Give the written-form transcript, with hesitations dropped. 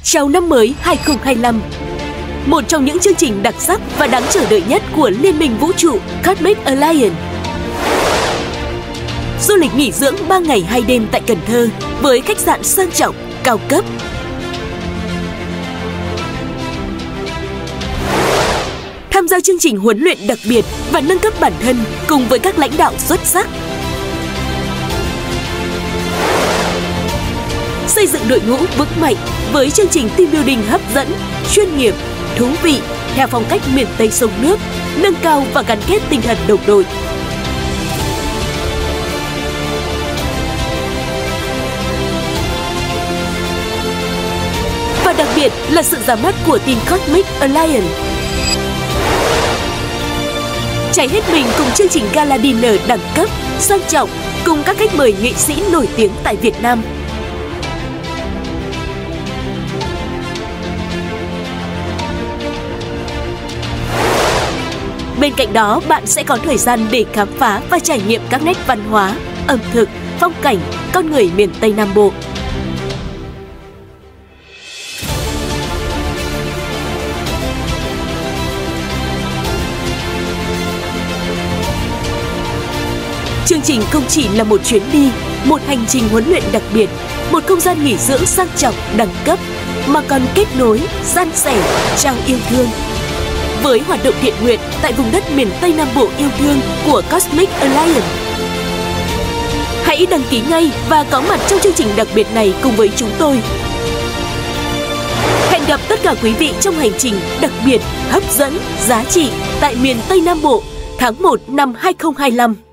Chào năm mới 2025. Một trong những chương trình đặc sắc và đáng chờ đợi nhất của Liên minh Vũ trụ Cosmic Alliance. Du lịch nghỉ dưỡng 3 ngày 2 đêm tại Cần Thơ với khách sạn sang trọng, cao cấp. Tham gia chương trình huấn luyện đặc biệt và nâng cấp bản thân cùng với các lãnh đạo xuất sắc. Xây dựng đội ngũ vững mạnh với chương trình team building hấp dẫn, chuyên nghiệp, thú vị theo phong cách miền Tây sông nước, nâng cao và gắn kết tinh thần đồng đội. Và đặc biệt là sự ra mắt của team Cosmic Alliance. Cháy hết mình cùng chương trình Gala Dinner đẳng cấp, sang trọng cùng các khách mời nghệ sĩ nổi tiếng tại Việt Nam. Bên cạnh đó, bạn sẽ có thời gian để khám phá và trải nghiệm các nét văn hóa, ẩm thực, phong cảnh, con người miền Tây Nam Bộ. Chương trình không chỉ là một chuyến đi, một hành trình huấn luyện đặc biệt, một không gian nghỉ dưỡng sang trọng, đẳng cấp, mà còn kết nối, san sẻ, trao yêu thương. Với hoạt động thiện nguyện tại vùng đất miền Tây Nam Bộ yêu thương của Cosmic Alliance. Hãy đăng ký ngay và có mặt trong chương trình đặc biệt này cùng với chúng tôi. Hẹn gặp tất cả quý vị trong hành trình đặc biệt, hấp dẫn, giá trị tại miền Tây Nam Bộ tháng 1 năm 2025.